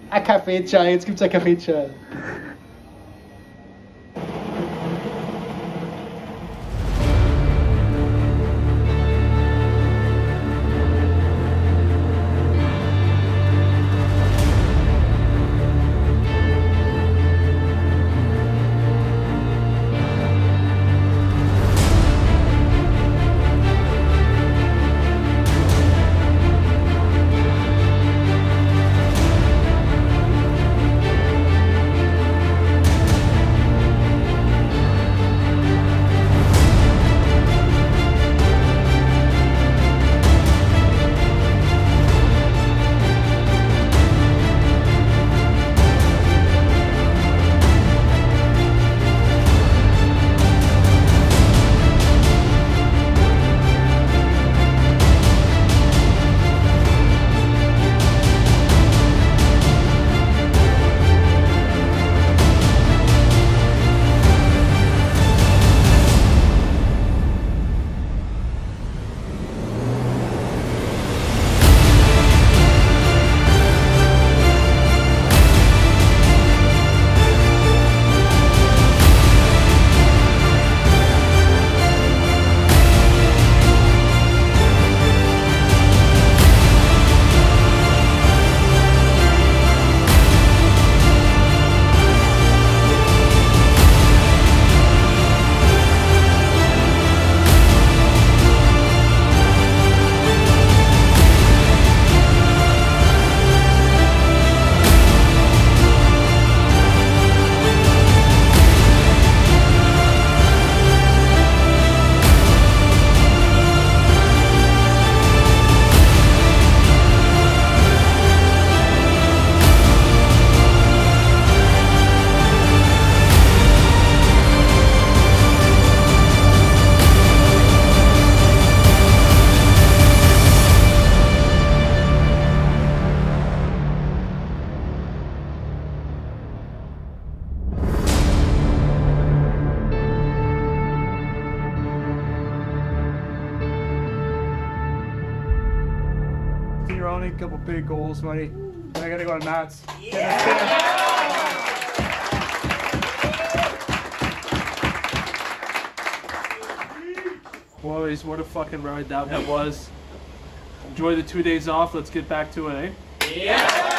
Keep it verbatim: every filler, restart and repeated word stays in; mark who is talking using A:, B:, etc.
A: Ein Kaffeeschal, jetzt gibt's ein Kaffeeschal.
B: A couple big goals, buddy. I gotta go to Matt's.
C: Yeah.
B: Boys, what a fucking ride that was. Enjoy the two days off. Let's get back to it, eh?
C: Yeah.